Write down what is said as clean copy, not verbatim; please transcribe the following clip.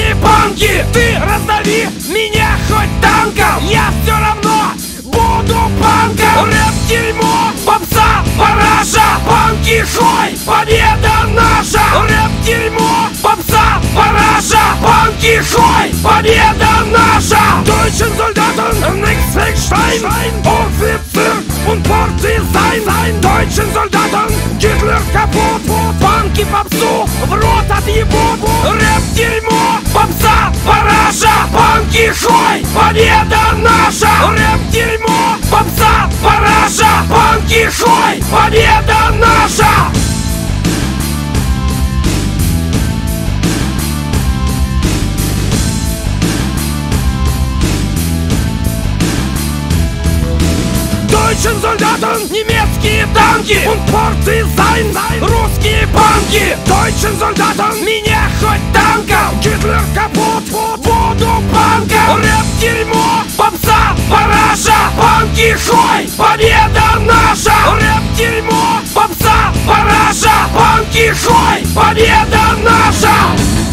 Русские панки, ты раздави меня хоть танком, я все равно буду панком. Рэп дерьмо, попса, параша, панки хой, победа наша. Рэп дерьмо, попса, параша, панки хой, победа наша. Deutschen Soldaten, nix Stein, Offizier und Partisan. Deutschen Soldaten, Hitler kaputt, панки попсу в рот отъебут. Рэп дерьмо, попса, параша, панки хой, победа наша. Рэп дерьмо, попса, параша, панки хой, победа наша. Deutschen Soldaten, немецкие танки und Partisan. Русские панки, Deutschen Soldaten, меня хоть танком, Гитлер капут, буду панком. Рэп дерьмо, попса, параша, панки хой, победа наша. Рэп дерьмо, попса, параша, панки хой, победа наша.